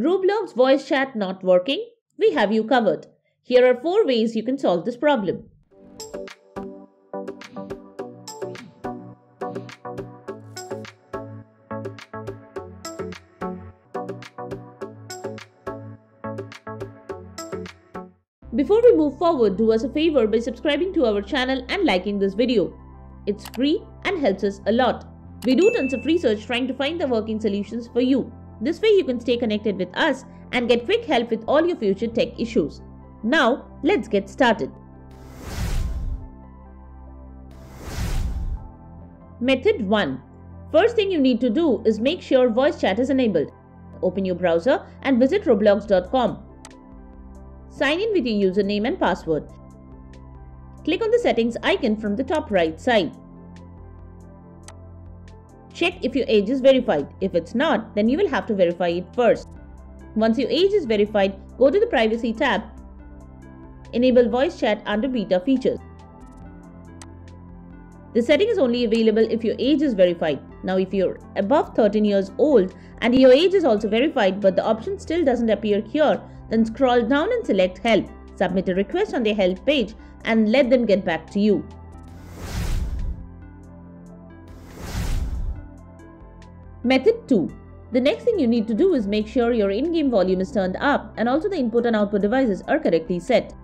Roblox voice chat not working? We have you covered. Here are 4 ways you can solve this problem. Before we move forward, do us a favor by subscribing to our channel and liking this video. It's free and helps us a lot. We do tons of research trying to find the working solutions for you. This way you can stay connected with us and get quick help with all your future tech issues. Now, let's get started. Method 1. First thing you need to do is make sure voice chat is enabled. Open your browser and visit roblox.com. Sign in with your username and password. Click on the settings icon from the top right side. Check if your age is verified. If it's not, then you will have to verify it first. Once your age is verified, go to the Privacy tab. Enable voice chat under beta features. This setting is only available if your age is verified. Now if you're above 13 years old and your age is also verified but the option still doesn't appear here, then scroll down and select Help. Submit a request on their help page and let them get back to you. Method 2. The next thing you need to do is make sure your in-game volume is turned up and also the input and output devices are correctly set.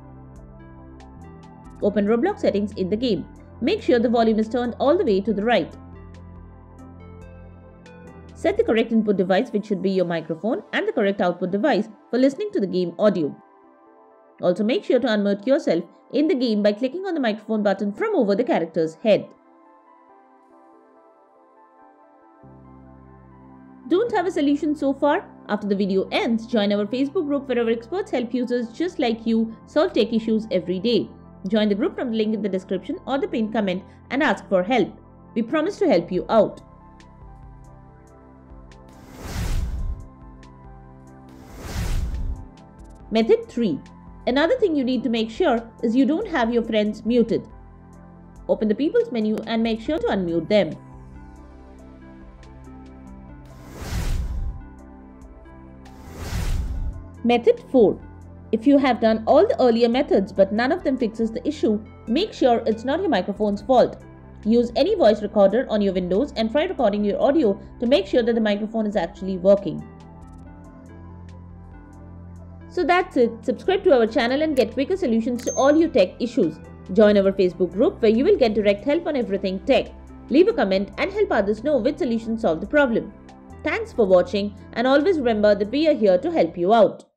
Open Roblox settings in the game. Make sure the volume is turned all the way to the right. Set the correct input device, which should be your microphone, and the correct output device for listening to the game audio. Also make sure to unmute yourself in the game by clicking on the microphone button from over the character's head. Don't have a solution so far? After the video ends, join our Facebook group where our experts help users just like you solve tech issues every day. Join the group from the link in the description or the pinned comment and ask for help. We promise to help you out. Method 3. Another thing you need to make sure is you don't have your friends muted. Open the People's menu and make sure to unmute them. Method 4. If you have done all the earlier methods but none of them fixes the issue, make sure it's not your microphone's fault. Use any voice recorder on your Windows and try recording your audio to make sure that the microphone is actually working. So that's it. Subscribe to our channel and get quicker solutions to all your tech issues. Join our Facebook group where you will get direct help on everything tech. Leave a comment and help others know which solution solved the problem. Thanks for watching and always remember that we are here to help you out.